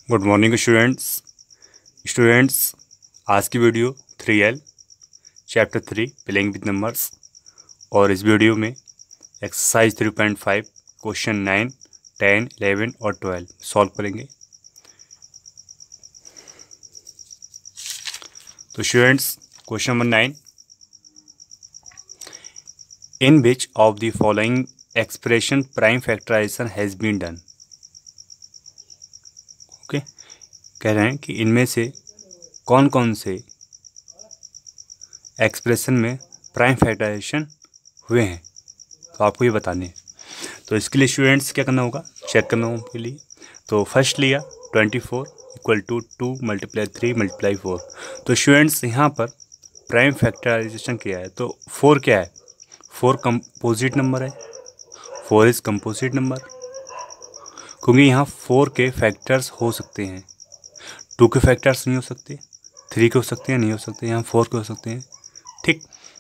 Good morning students. आज की video 3L chapter 3 playing with numbers और इस वीडियो में एक्सरसाइज 3.5 क्वेश्चन 9, 10, 11 और 12 सॉल्व करेंगे। तो students, question number 9, in which of the following expression prime factorization has been done. Okay, कह रहे हैं कि इनमें से कौन कौन से एक्सप्रेशन में प्राइम फैक्टराइजेशन हुए हैं, तो आपको ये बताने हैं। तो इसके लिए स्टूडेंट्स क्या करना होगा, चेक करना होगा उनके लिए। तो फर्स्ट लिया 24 इक्वल टू 2 × 3 × 4। तो स्टूडेंट्स यहाँ पर प्राइम फैक्टराइजेशन किया है, तो 4 क्या है, 4 कंपोजिट नंबर है, 4 इज़ कंपोजिट नंबर, क्योंकि यहाँ 4 के फैक्टर्स हो सकते हैं, 2 के फैक्टर्स नहीं हो सकते, 3 के हो सकते हैं, नहीं हो सकते, यहाँ 4 के हो सकते हैं। ठीक,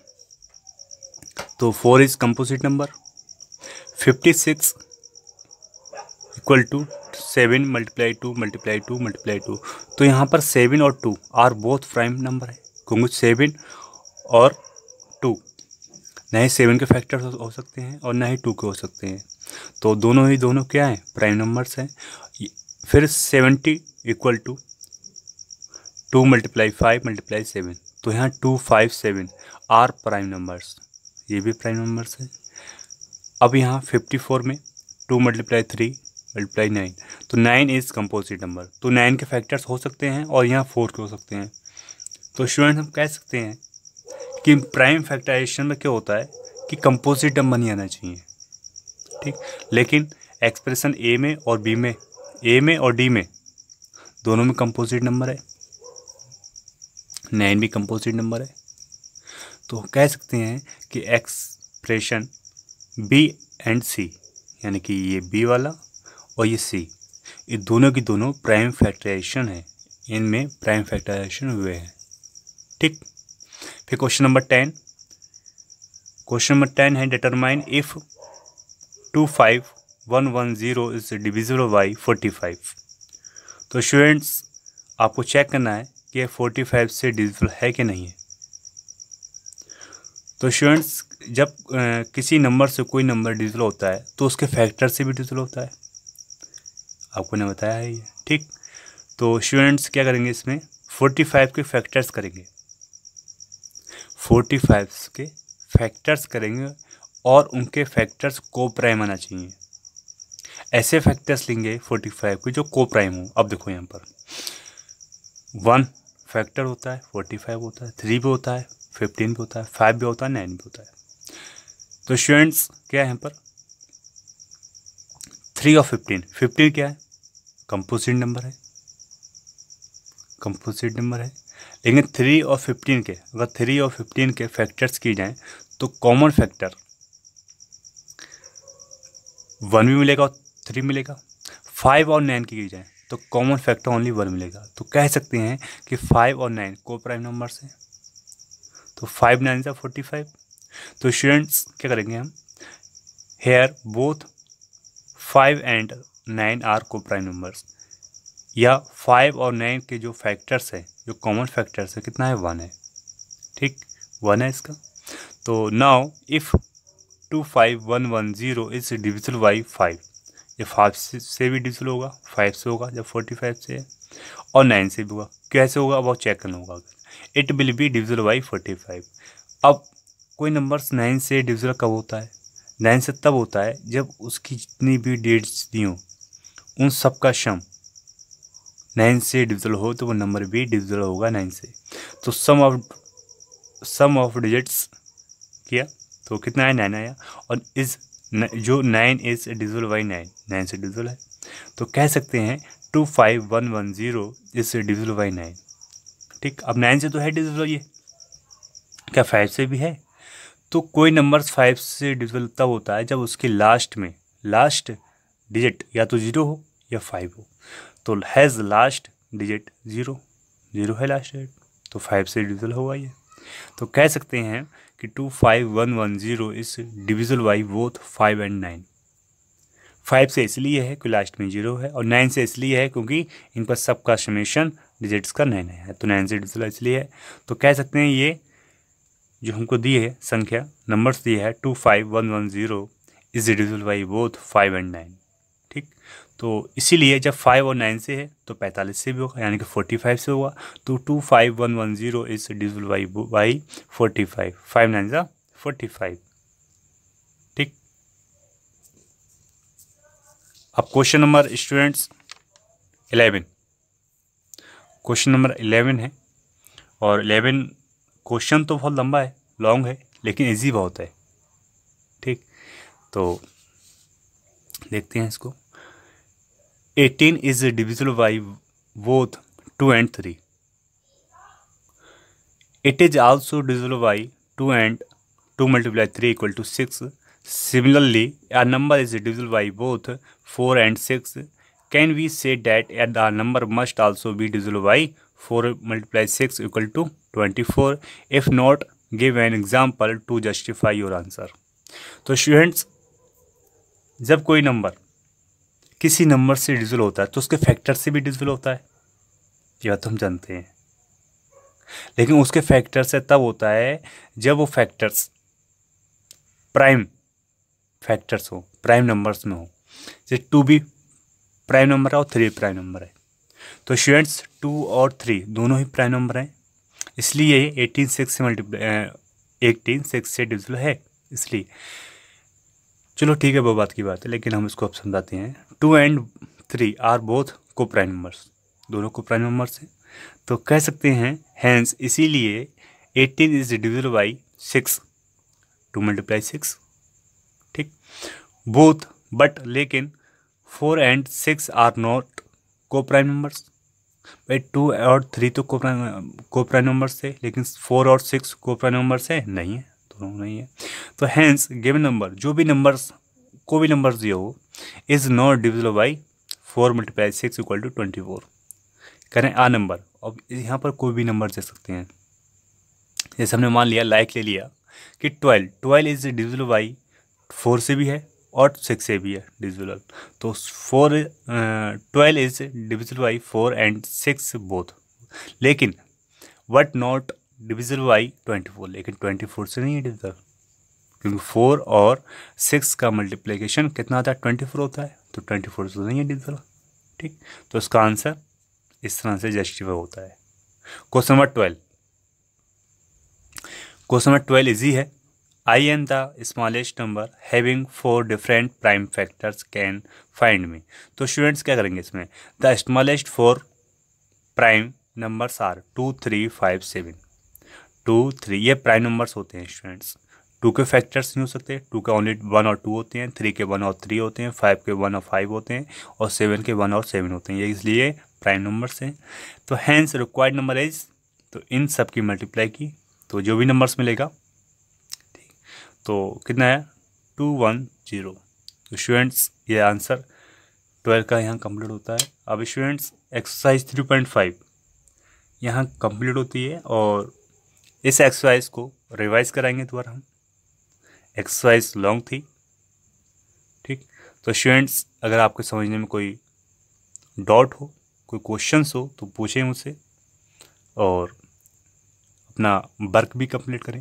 तो 4 is composite number. 56 equal to 7 × 2 × 2 × 2। तो यहाँ पर 7 और 2 आर बोथ प्राइम नंबर है, क्योंकि 7 और 2 ना ही 7 के फैक्टर्स हो सकते हैं और ना ही 2 के हो सकते हैं, तो दोनों क्या हैं, प्राइम नंबर्स हैं। फिर 70 इक्वल टू 2 × 5 × 7। तो यहाँ 2, 5, 7 आर प्राइम नंबर्स, ये भी प्राइम नंबर्स है। अब यहाँ 54 में 2 × 3 × 9, तो 9 इज़ कंपोजिट नंबर, तो 9 के फैक्टर्स हो सकते हैं और यहाँ 4 के हो सकते हैं। तो स्टूडेंट हम कह सकते हैं कि प्राइम फैक्टराइजेशन में क्या होता है कि कंपोजिट नंबर नहीं आना चाहिए। ठीक, लेकिन एक्सप्रेशन ए में और बी में, ए में और डी में दोनों में कंपोजिट नंबर है, 9 भी कंपोजिट नंबर है। तो कह सकते हैं कि एक्सप्रेशन बी एंड सी, यानी कि ये बी वाला और ये सी, ये दोनों की दोनों प्राइम फैक्टराइजेशन है, इनमें प्राइम फैक्टराइजेशन हुए हैं। ठीक, फिर क्वेश्चन नंबर 10, है determine if 25110 is divisible by 45। तो स्टूडेंट्स आपको चेक करना है कि ये 45 से डिविजिबल है कि नहीं है। तो स्टूडेंट्स जब किसी नंबर से कोई नंबर डिविजिबल होता है तो उसके फैक्टर से भी डिविजिबल होता है, आपको ने बताया है ये। ठीक, तो स्टूडेंट्स क्या करेंगे, इसमें 45 के फैक्टर्स करेंगे, 45 के फैक्टर्स करेंगे और उनके फैक्टर्स को प्राइम आना चाहिए। ऐसे फैक्टर्स लेंगे 45 के जो को प्राइम हो। अब देखो यहाँ पर 1 फैक्टर होता है, 45 होता है, 3 भी होता है, 15 भी होता है, 5 भी होता है, 9 भी होता है। तो स्टूडेंट्स क्या है यहाँ पर 3 और 15 क्या है, कंपोजिट नंबर है, कंपोजिट नंबर है। लेकिन 3 और 15 के, अगर 3 और 15 के फैक्टर्स की जाएं तो कॉमन फैक्टर 1 भी मिलेगा और 3 मिलेगा। 5 और 9 की जाए तो कॉमन फैक्टर ओनली 1 मिलेगा। तो कह सकते हैं कि 5 और 9 को प्राइम नंबर्स हैं। तो 5 9 × 45। तो स्टूडेंट्स क्या करेंगे हम, here both 5 and 9 are co prime numbers, या 5 और 9 के जो फैक्टर्स है, जो कॉमन फैक्टर्स है, कितना है, 1 है। ठीक, 1 है इसका। तो now if 25110 is divisible by 5, ये 5 से भी डिविजिबल होगा, 5 से होगा जब 45 से है, और 9 से भी होगा। कैसे होगा अब चेक करना होगा, it will be divisible by 45। अब कोई नंबर्स 9 से डिविजिबल कब होता है, 9 से तब होता है जब उसकी जितनी भी डिजिट्स दी हों उन सब का सम 9 से डिविजिबल हो, तो वो नंबर भी डिविजिबल होगा 9 से। तो सम ऑफ डिजिट्स किया तो कितना है, 9 आया, और जो 9 इज डिविजिबल बाई 9 से डिविजिबल है। तो कह सकते हैं 25110 इज डिविजिबल बाई 9। ठीक, अब 9 से तो है डिविजिबल, ये क्या 5 से भी है। तो कोई नंबर्स 5 से डिविजिबल तब होता है जब उसके लास्ट डिजिट या तो 0 हो या 5 हो। तो हैज़ लास्ट डिजिट 0 है लास्ट डिजिट, तो 5 से डिविजिबल होगा ये। तो कह सकते हैं कि 25110 is divisible by both 5 and 9। 5 से इसलिए है कि लास्ट में 0 है, और 9 से इसलिए है क्योंकि इन पर सबका समेशन डिजिट्स का 9 है, तो 9 से डिजिटल इसलिए है। तो कह सकते हैं ये जो हमको दी है संख्या नंबर्स दिए है 25110 is divisible by both 5 and 9। ठीक, तो इसीलिए जब 5 और 9 से है तो 45 से भी होगा, यानी कि 45 से होगा। तो 25110 इज डिविजिबल बाई 45, 5 9 जा 45। ठीक, अब question number students 11, question number 11 है, और 11 क्वेश्चन तो बहुत लंबा है, लॉन्ग है, लेकिन इजी बहुत है। ठीक, तो देखते हैं इसको। 18 is divisible by both 2 and 3। It is also divisible by 2 and 2 multiplied 3 equal to 6. Similarly, a number is divisible by both 4 and 6. Can we say that the number must also be divisible by 4 multiplied 6 equal to 24? If not, give an example to justify your answer. तो students, जब कोई number किसी number से divisible होता है तो उसके factor से भी डिविजिबल होता है, ये बात हम जानते हैं। लेकिन उसके फैक्टर से तब होता है जब वो फैक्टर्स प्राइम फैक्टर्स हो, प्राइम नंबर्स में हो। जैसे 2 भी प्राइम नंबर है और 3 प्राइम नंबर है। तो स्टूडेंट्स 2 और 3 दोनों ही प्राइम नंबर हैं, इसलिए 18 6 से 18 6 से डिविजिबल है। इसलिए चलो ठीक है, वो बात की बात है, लेकिन हम इसको अब समझाते हैं। 2 and 3 are both co prime numbers, दोनों को प्राइम नंबर्स हैं। तो कह सकते हैं हैंस इसीलिए 18 इज डिविजिबल बाई 6, 2 multiply 6। ठीक, बोथ बट लेकिन 4 and 6 are not co prime numbers. भाई 2 और 3 तो को प्राइम नंबर्स थे, लेकिन 4 और 6 को प्राइम नंबर्स है नहीं है, दोनों नहीं है। तो हैंस गिवन नंबर, जो भी नंबर्स को भी नंबर्स दिए हो, is not divisible by 4 multiply 6 equal to 24। करें आ नंबर, अब यहाँ पर कोई भी नंबर दे सकते हैं। जैसे हमने मान लिया, लाइक ले लिया कि 12 इज डिविजिबल बाई 4 से भी है और 6 से भी है डिविजिबल। तो 12 is divisible by 4 and 6 both, लेकिन बट नॉट डिविजिबल बाई 24, लेकिन 24 से नहीं है डिविजिबल, क्योंकि 4 और 6 का मल्टीप्लिकेशन कितना आता है, 24 होता है। तो 24 से नहीं है डिविजिबल। ठीक, तो इसका आंसर इस तरह से जस्टिफाई होता है। Question number 12, question number 12 easy है। I am the smallest number having 4 different prime factors, can find me। तो स्टूडेंट्स क्या करेंगे इसमें, the smallest 4 prime numbers are 2 3 5 7। 2 3 ये प्राइम नंबर्स होते हैं स्टूडेंट्स। 2 के फैक्टर्स नहीं हो सकते, 2 के ओनली 1 और 2 होते हैं, 3 के 1 और 3 होते हैं, 5 के 1 और 5 होते हैं, और 7 के 1 और 7 होते हैं। ये इसलिए प्राइम नंबर्स हैं। तो हैंस रिक्वायर्ड नंबर इज, तो इन सब की मल्टीप्लाई की तो जो भी नंबर्स मिलेगा, ठीक, तो कितना है 210। तो स्टूडेंट्स ये आंसर 12 का यहाँ कंप्लीट होता है। अब स्टूडेंट्स एक्सरसाइज 3.5 यहाँ कंप्लीट होती है, और इस एक्सरसाइज को रिवाइज कराएंगे दोबारा हम। एक्सरसाइज लॉन्ग थी। ठीक, तो स्टूडेंट्स अगर आपको समझने में कोई डाउट हो, कोई क्वेश्चंस हो, तो पूछें मुझसे, और अपना वर्क भी कंप्लीट करें।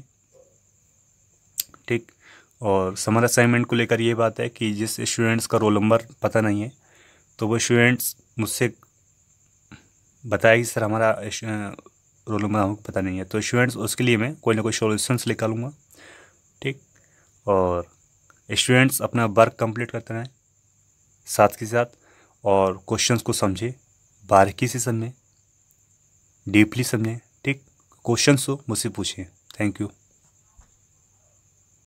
ठीक, और समर असाइनमेंट को लेकर ये बात है कि जिस स्टूडेंट्स का रोल नंबर पता नहीं है, तो वो स्टूडेंट्स मुझसे बताया कि सर हमारा रोल नंबर हमको पता नहीं है, तो स्टूडेंट्स उसके लिए मैं कोई ना कोई सॉल्यूशंस निकालूंगा। ठीक, और स्टूडेंट्स अपना वर्क कंप्लीट करते रहें साथ के साथ, और क्वेश्चंस को समझें, बारीकी से समझें, डीपली समझें। ठीक, क्वेश्चंस हो मुझसे पूछें। Thank you.